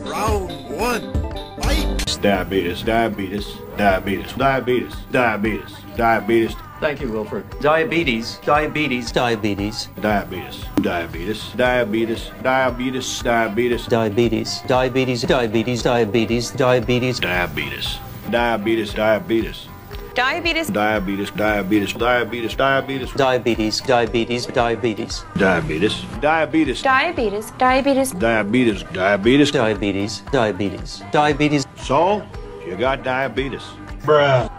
Round one. Fight. Diabetes, diabetes, diabetes, diabetes, diabetes, diabetes. Thank you, Wilford. Diabetes, diabetes, diabetes, Diabetes, diabetes, diabetes, diabetes, diabetes, diabetes, diabetes, diabetes, diabetes, diabetes, diabetes, diabetes, diabetes, Diabetes. diabetes, diabetes, diabetes, diabetes, diabetes, diabetes, diabetes, diabetes, diabetes, Diabetes. Diabetes. diabetes, diabetes. diabetes, diabetes, diabetes. So, you got diabetes. Bruh.